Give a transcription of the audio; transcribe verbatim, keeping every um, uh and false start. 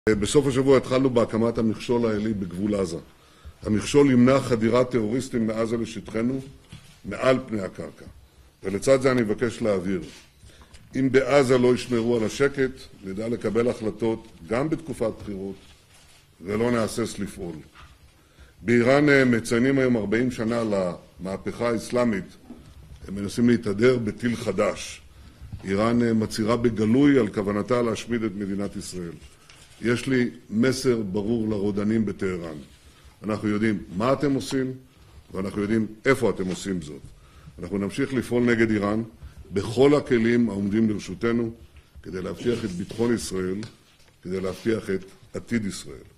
בסוף השבוע התחלנו בהקמת המכשול העילי בגבול עזה. המכשול ימנע חדירת טרוריסטים מעזה לשטחנו מעל פני הקרקע. ולצד זה אני מבקש להבהיר, אם בעזה לא ישמרו על השקט, נדע לקבל החלטות גם בתקופת בחירות, ולא נהסס לפעול. באיראן מציינים היום ארבעים שנה למהפכה האסלאמית, הם מנסים להתהדר בטיל חדש. איראן מצהירה בגלוי על כוונתה להשמיד את מדינת ישראל. יש לי מסר ברור לרודנים בטהרן. אנחנו יודעים מה אתם עושים, ואנחנו יודעים איפה אתם עושים זאת. אנחנו נמשיך לפעול נגד איראן בכל הכלים העומדים לרשותנו, כדי להבטיח את ביטחון ישראל, כדי להבטיח את עתיד ישראל.